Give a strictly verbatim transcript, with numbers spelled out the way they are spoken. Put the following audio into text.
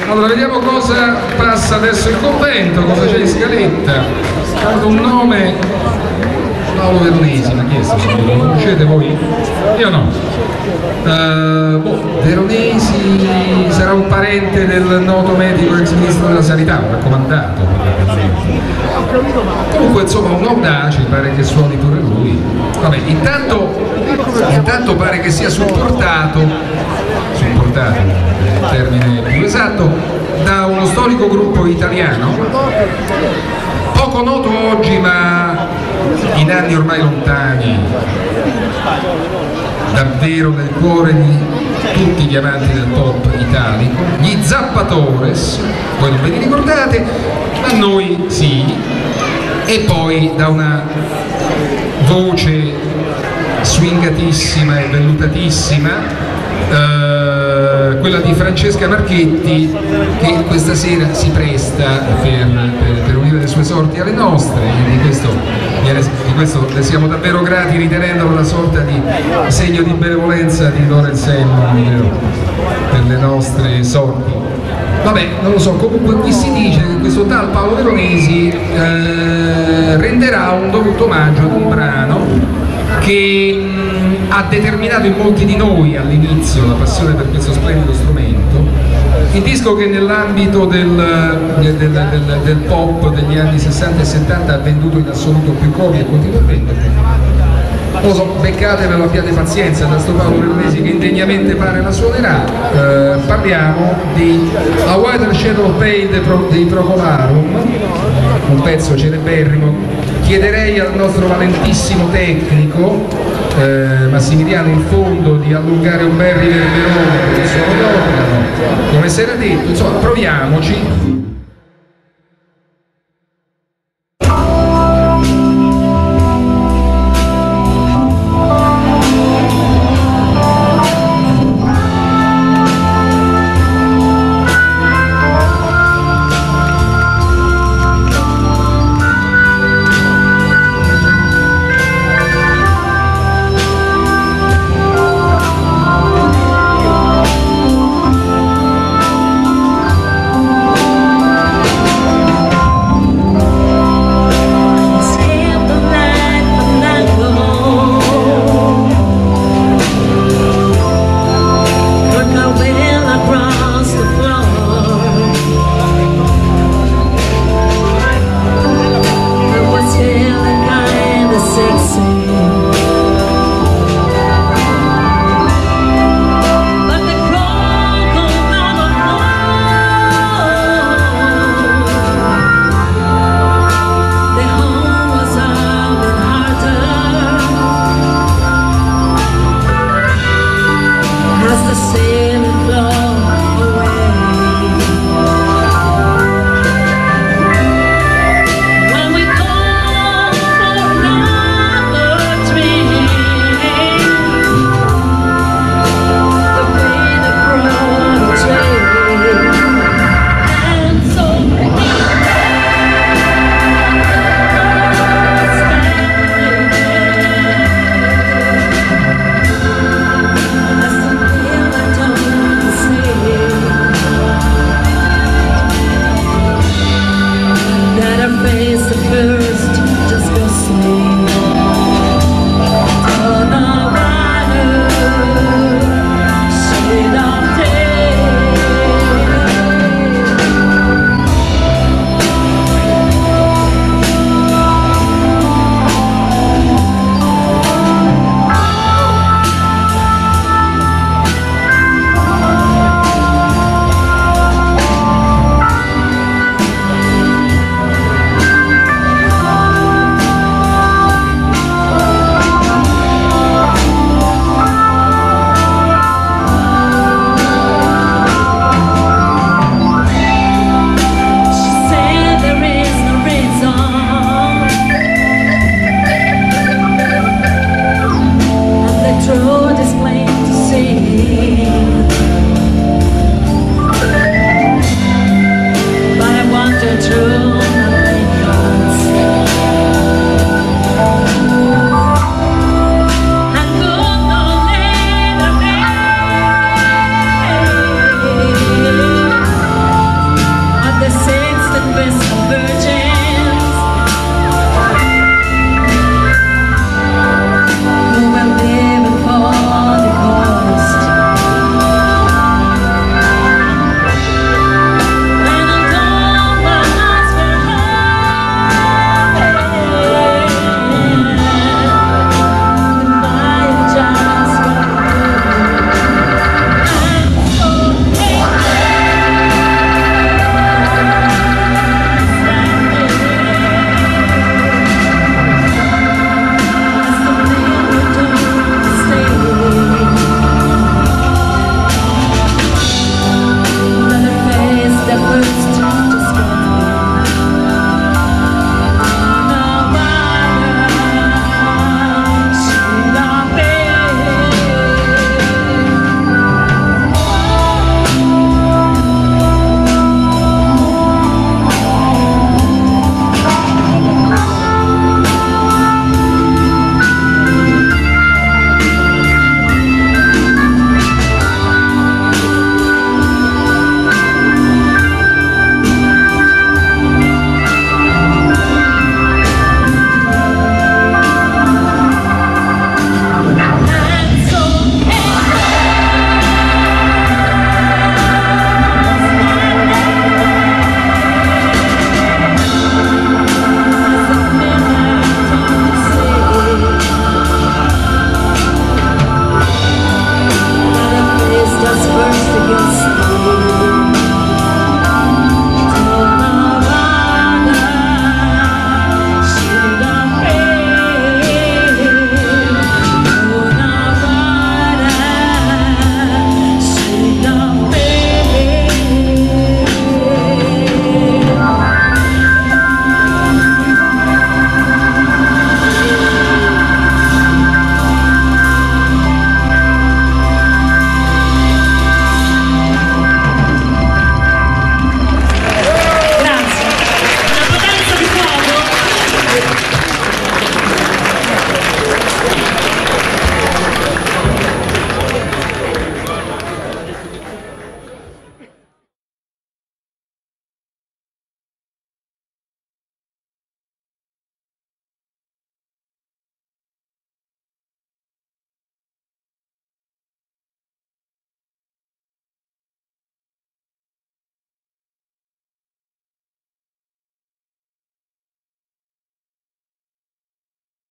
Allora, vediamo cosa passa adesso il convento, cosa c'è in scaletta. Tanto un nome, Paolo Veronesi, ma chi è questo? Lo conoscete voi? Io no. Uh, boh, Veronesi sarà un parente del noto medico ex ministro della sanità, un raccomandato. Comunque insomma un audace, pare che suoni pure lui. Vabbè, intanto, intanto pare che sia supportato, supportato, il termine più esatto, da uno storico gruppo italiano, poco noto oggi ma in anni ormai lontani, davvero nel cuore di tutti gli amanti del pop italico, gli Zappatores, voi non ve li ricordate, ma noi sì, e poi da una voce swingatissima e vellutatissima, eh, quella di Francesca Marchetti, che questa sera si presta per, per, per unire le sue sorti alle nostre, e di questo, di questo le siamo davvero grati, ritenendolo una sorta di segno di benevolenza di Lorenz Simon per le nostre sorti. Vabbè, non lo so, comunque qui si dice che questo tal Paolo Veronesi eh, renderà un dovuto omaggio ad un brano che mh, ha determinato in molti di noi all'inizio la passione per questo splendido strumento. Il disco che nell'ambito del, del, del, del, del pop degli anni sessanta e settanta ha venduto in assoluto più copie e continua a vendere. Non lo so, beccatevelo, abbiate pazienza, da sto Paolo Veronesi che indegnamente pare la suonerà. Eh, parliamo di A Whiter Shadow of Pale dei Procolarum, un pezzo celeberrimo. Chiederei al nostro valentissimo tecnico eh, Massimiliano in fondo di allungare un bel riverberone per il suono d'organo, come si era detto, insomma proviamoci. shepherds